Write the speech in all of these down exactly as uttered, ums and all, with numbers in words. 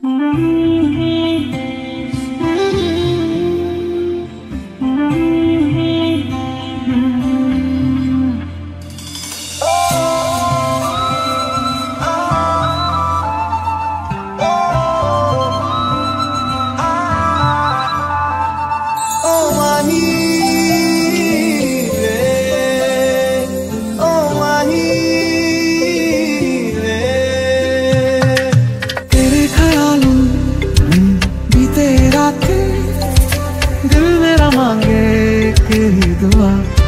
दिल मेरा मांगे तेरी दुआ,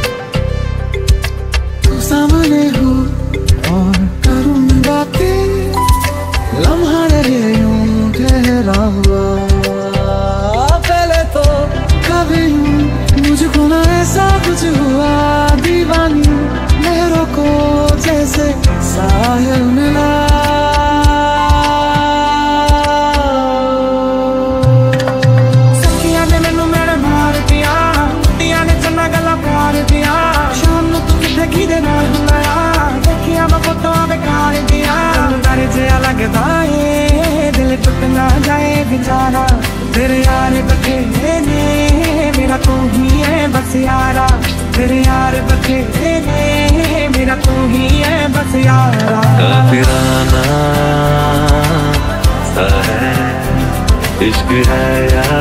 तू सामने हो और करूँगा के लम्हा रहे यूं ठहरा हुआ। पहले तो कभी मुझको ना ऐसा कुछ हुआ, दीवानी लहरों को जैसे साहिल मिला। दिल टूट ना जाए बेचारा, तेरे यार बखेरे ने मेरा तू ही है बस यारा। तेरे यार बखेरे ने मेरा तू ही है बस यारा। काफिराना सा है इश्क है यार।